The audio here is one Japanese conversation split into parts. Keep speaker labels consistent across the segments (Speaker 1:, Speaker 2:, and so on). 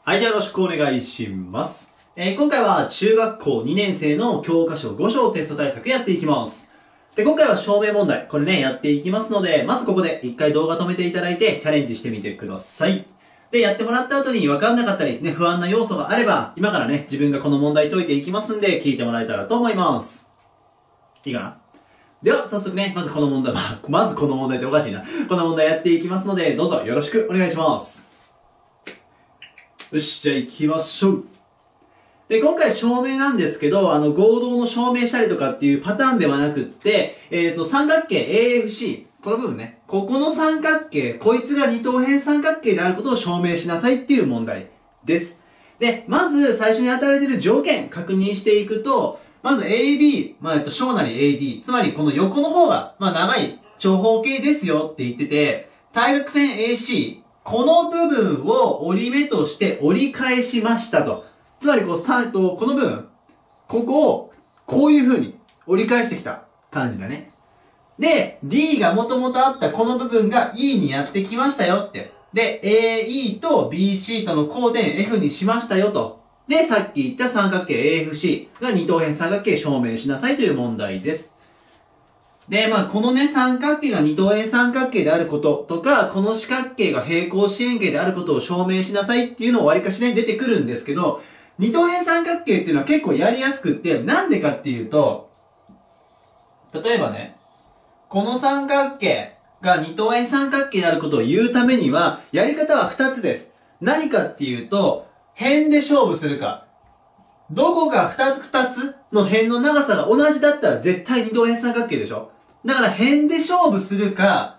Speaker 1: はい、じゃあよろしくお願いします。今回は中学校2年生の教科書5章テスト対策やっていきます。で、今回は証明問題、これね、やっていきますので、まずここで一回動画止めていただいてチャレンジしてみてください。で、やってもらった後に分かんなかったり、ね、不安な要素があれば、今からね、自分がこの問題解いていきますんで、聞いてもらえたらと思います。いいかな？では、早速ね、まずこの問題っておかしいな。この問題やっていきますので、どうぞよろしくお願いします。よし、じゃあ行きましょう。で、今回証明なんですけど、合同の証明したりとかっていうパターンではなくって、三角形 AFC、この部分ね、ここの三角形、こいつが二等辺三角形であることを証明しなさいっていう問題です。で、まず最初に与えられている条件確認していくと、まず AB、小なり AD、つまりこの横の方が、長い長方形ですよって言ってて、対角線 AC、この部分を折り目として折り返しましたと。つまりこの部分、ここをこういう風に折り返してきた感じだね。で、D が元々あったこの部分が E にやってきましたよって。で、AE と BC との交点 F にしましたよと。で、さっき言った三角形 AFC が二等辺三角形証明しなさいという問題です。で、このね、三角形が二等辺三角形であることとか、この四角形が平行四辺形であることを証明しなさいっていうのを割りかしね、出てくるんですけど、二等辺三角形っていうのは結構やりやすくって、なんでかっていうと、例えばね、この三角形が二等辺三角形であることを言うためには、やり方は二つです。何かっていうと、辺で勝負するか。どこか二つの辺の長さが同じだったら絶対二等辺三角形でしょ。だから辺で勝負するか、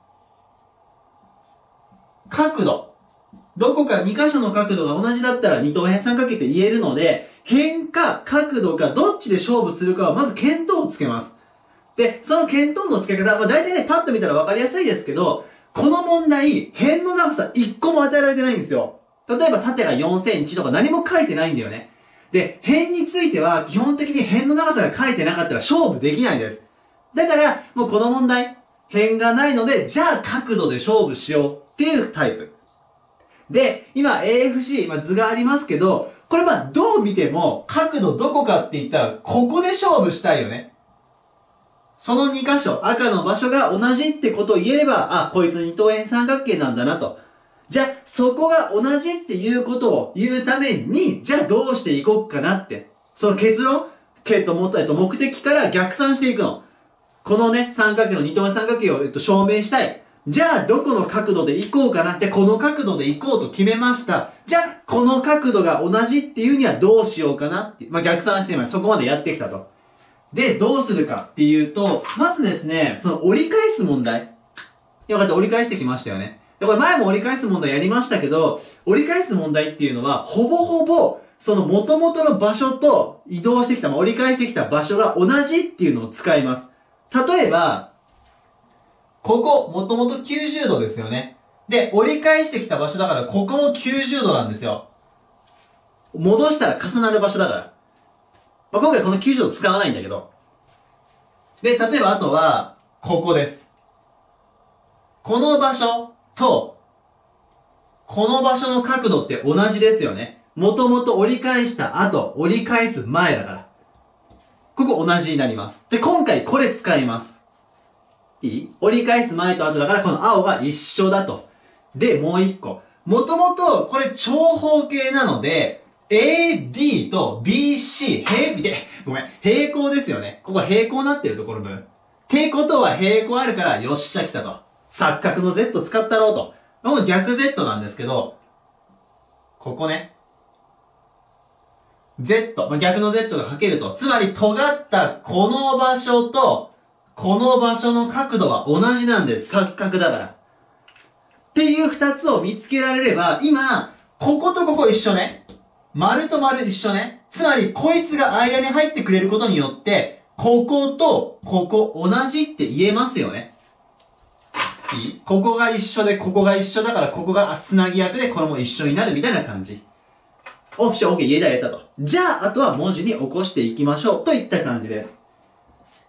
Speaker 1: 角度。どこか2箇所の角度が同じだったら二等辺三角形って言えるので、辺か角度かどっちで勝負するかはまず見当をつけます。で、その見当のつけ方、大体ね、パッと見たらわかりやすいですけど、この問題、辺の長さ1個も与えられてないんですよ。例えば縦が4センチとか何も書いてないんだよね。で、辺については基本的に辺の長さが書いてなかったら勝負できないです。だから、もうこの問題、辺がないので、じゃあ角度で勝負しようっていうタイプ。で、今 AFC、図がありますけど、これどう見ても角度どこかって言ったら、ここで勝負したいよね。その2箇所、赤の場所が同じってことを言えれば、こいつ二等辺三角形なんだなと。じゃあ、そこが同じっていうことを言うために、じゃあどうしていこうかなって。その結論、目的から逆算していくの。このね、三角形の二等辺三角形を、証明したい。じゃあ、どこの角度で行こうかな。じゃあ、この角度で行こうと決めました。じゃあ、この角度が同じっていうにはどうしようかなって。逆算してそこまでやってきたと。で、どうするかっていうと、まずですね、その折り返す問題。よかった、折り返してきましたよね。で、これ前も折り返す問題やりましたけど、折り返す問題っていうのは、ほぼほぼ、その元々の場所と移動してきた、折り返してきた場所が同じっていうのを使います。例えば、ここ、もともと90度ですよね。で、折り返してきた場所だから、ここも90度なんですよ。戻したら重なる場所だから。今回この90度使わないんだけど。で、例えばあとは、ここです。この場所と、この場所の角度って同じですよね。もともと折り返した後、折り返す前だから。ここ同じになります。で、今回これ使います。いい？折り返す前と後だから、この青が一緒だと。で、もう一個。もともと、これ長方形なので、AD と BC、平行ですよね。ここ平行になってるところの部分。ってことは平行あるから、よっしゃ来たと。錯角の Z 使ったろうと。この逆 Z なんですけど、ここね。Z、逆の Z がかけると。つまり尖ったこの場所と、この場所の角度は同じなんです。錯角だから。っていう二つを見つけられれば、今、こことここ一緒ね。丸と丸一緒ね。つまり、こいつが間に入ってくれることによって、こことここ同じって言えますよね。いい？ここが一緒で、ここが一緒だから、ここがつなぎ役で、これも一緒になるみたいな感じ。オッケー、言えたと。じゃあ、あとは文字に起こしていきましょう。といった感じです。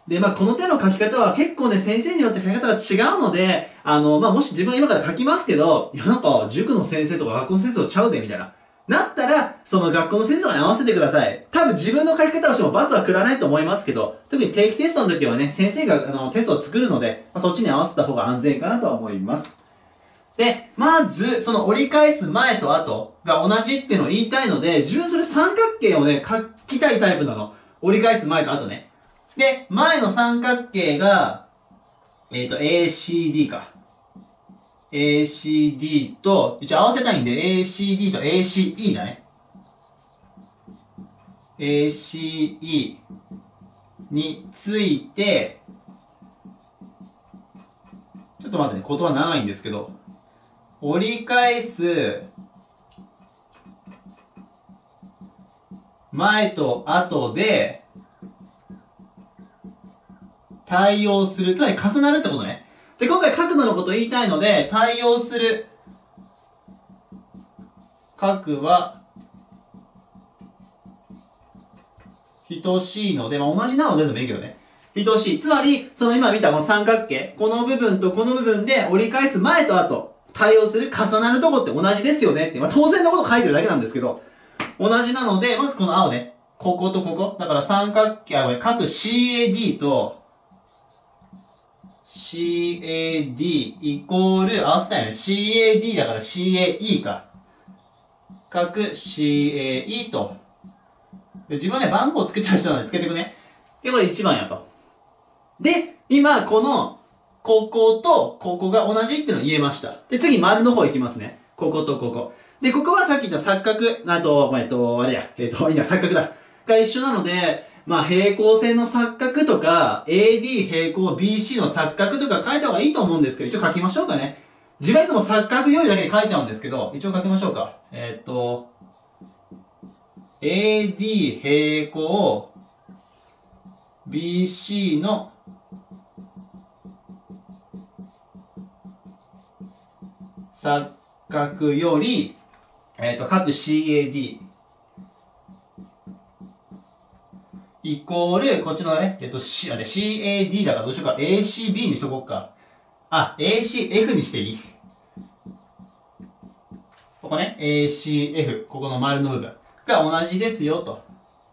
Speaker 1: で、この手の書き方は結構ね、先生によって書き方が違うので、もし自分が今から書きますけど、いや、塾の先生とか学校の先生とちゃうで、みたいな。なったら、その学校の先生とかに合わせてください。多分自分の書き方をしても罰は食らわないと思いますけど、特に定期テストの時はね、先生がテストを作るので、そっちに合わせた方が安全かなとは思います。で、まず、その折り返す前と後が同じっていうのを言いたいので、自分それ三角形をね、書きたいタイプなの。折り返す前と後ね。で、前の三角形が、ACD か。ACD と、一応合わせたいんで、ACD と ACE だね。ACE について、ちょっと待ってね、言葉長いんですけど、折り返す前と後で対応する。つまり重なるってことね。で、今回角度のことを言いたいので、対応する角は等しいので、同じなのでもいいけどね。等しい。つまり、その今見たこの三角形、この部分とこの部分で折り返す前と後、対応する重なるとこって同じですよねって、当然のこと書いてるだけなんですけど、同じなので、まずこの青ね、こことここ。だから三角形、角 CAD と、CAD イコール、合わせたいよね。CAD だから CAE か。角 CAE と。で、自分はね、番号をつけてる人なのでつけていくね。で、これ1番やと。で、今、こことここが同じっていうのを言えました。で、次、丸の方行きますね。こことここ。で、ここはさっき言った錯角、あれや、いいな、錯角だ。が一緒なので、平行線の錯角とか、AD 平行 BC の錯角とか書いた方がいいと思うんですけど、一応書きましょうかね。自分はいつも錯角よりだけで書いちゃうんですけど、一応書きましょうか。AD 平行 BC の錯角より、角 CAD イコール、こっちのね、CAD だからどうしようか。ACB にしとこうか。ACF にしていい？ここね、ACF、ここの丸の部分が同じですよ、と。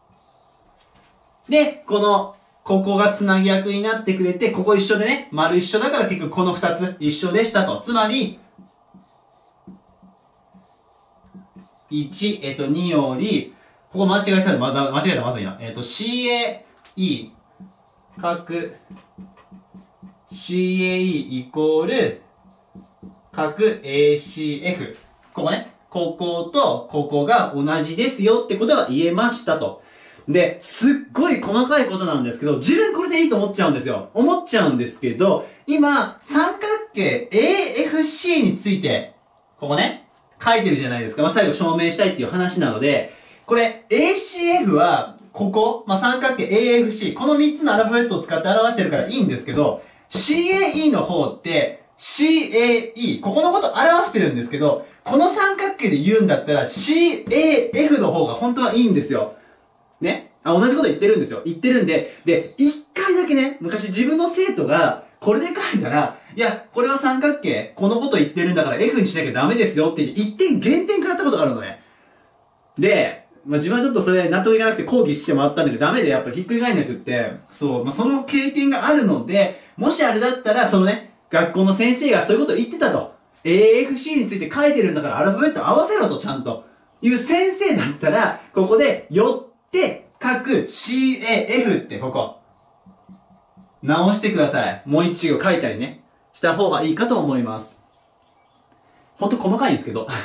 Speaker 1: で、ここがつなぎ役になってくれて、ここ一緒でね、丸一緒だから結局この二つ一緒でしたと。つまり、1、2より、ここ間違えたら間違えたらまずいな。CAE、角、CAE イコール、角 ACF。ここね。こことここが同じですよってことが言えましたと。で、すっごい細かいことなんですけど、自分これでいいと思っちゃうんですよ。思っちゃうんですけど、今、三角形 AFC について、ここね、書いてるじゃないですか。最後証明したいっていう話なので、これ ACF は、ここ、三角形 AFC、この3つのアルファベットを使って表してるからいいんですけど、CAE の方って、CAE、ここのこと表してるんですけど、この三角形で言うんだったら CAF の方が本当はいいんですよ。ね。同じこと言ってるんですよ。言ってるんで、一回だけね、昔自分の生徒が、これで書いたら、いや、これは三角形、このこと言ってるんだから F にしなきゃダメですよって言って、一点減点食らったことがあるのね。で、自分はちょっとそれ納得いかなくて抗議してもらったんだけど、ダメでやっぱりひっくり返んなくって、そう、その経験があるので、もしあれだったら、そのね、学校の先生がそういうことを言ってたと。AFC について書いてるんだからアルファベット合わせろと、ちゃんと。いう先生だったら、ここで、よって、書く CAF ってここ。直してください。もう一行書いたりね。した方がいいかと思います。ほんと細かいんですけど。こ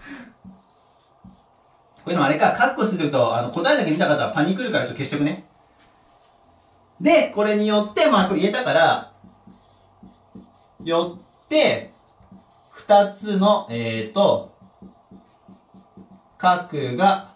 Speaker 1: れもあれか、カッコすると、答えだけ見た方はパニクるからちょっと消しとくね。で、これによって、これ言えたから、よって、二つの、角が、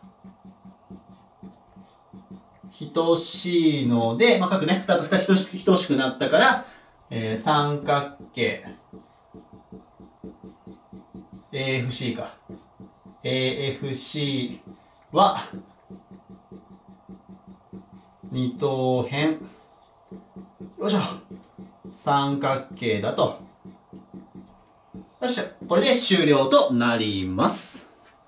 Speaker 1: 等しいので、角ね、二つ等しくなったから、三角形、AFC か。AFC は、二等辺、 よいしょ。三角形だと。よっしゃ。これで終了となります。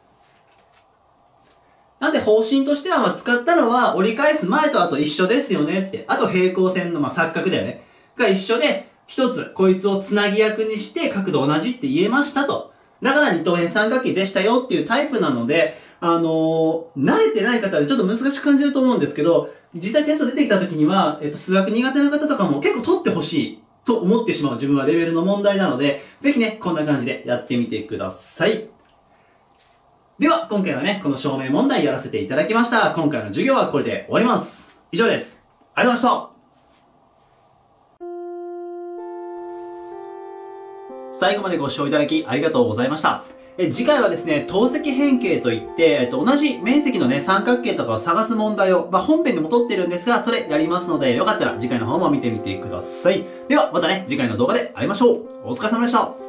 Speaker 1: なんで方針としては使ったのは折り返す前とあと一緒ですよねって。あと平行線の錯角だよね。が一緒で、一つこいつをつなぎ役にして角度同じって言えましたと。だから二等辺三角形でしたよっていうタイプなので、慣れてない方でちょっと難しく感じると思うんですけど、実際テスト出てきた時には、数学苦手な方とかも結構取ってほしいと思ってしまう自分はレベルの問題なので、ぜひね、こんな感じでやってみてください。では、今回はね、この証明問題やらせていただきました。今回の授業はこれで終わります。以上です。ありがとうございました。最後までご視聴いただきありがとうございました。次回はですね、等積変形といって、同じ面積のね、三角形とかを探す問題を、本編でも取ってるんですが、それやりますので、よかったら次回の方も見てみてください。では、またね、次回の動画で会いましょう。お疲れ様でした。